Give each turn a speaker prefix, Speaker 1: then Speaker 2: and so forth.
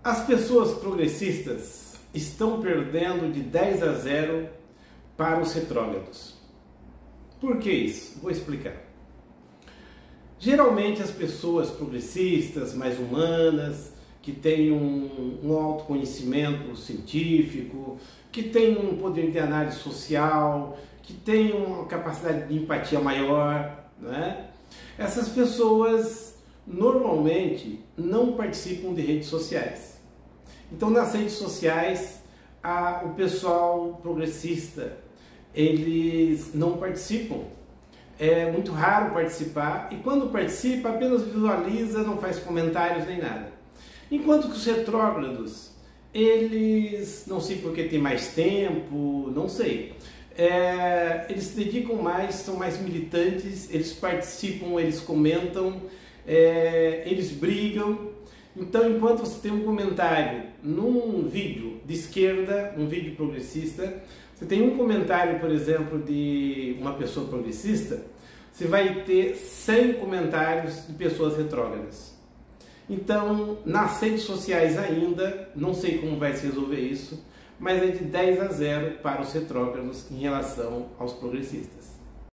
Speaker 1: As pessoas progressistas estão perdendo de 10-0 para os retrógrados. Por que isso? Vou explicar. Geralmente as pessoas progressistas, mais humanas, que têm um autoconhecimento científico, que têm um poder de análise social, que têm uma capacidade de empatia maior, né? Essas pessoas normalmente não participam de redes sociais. Então nas redes sociais o pessoal progressista eles não participam. É muito raro participar e quando participa apenas visualiza, não faz comentários nem nada. Enquanto que os retrógrados, eles, não sei porque tem mais tempo, não sei, eles se dedicam mais, são mais militantes, eles participam, eles comentam, eles brigam. Então, enquanto você tem um comentário num vídeo de esquerda, um vídeo progressista, você tem um comentário, por exemplo, de uma pessoa progressista, você vai ter 100 comentários de pessoas retrógradas. Então, nas redes sociais ainda, não sei como vai se resolver isso, mas é de 10-0 para os retrógrados em relação aos progressistas.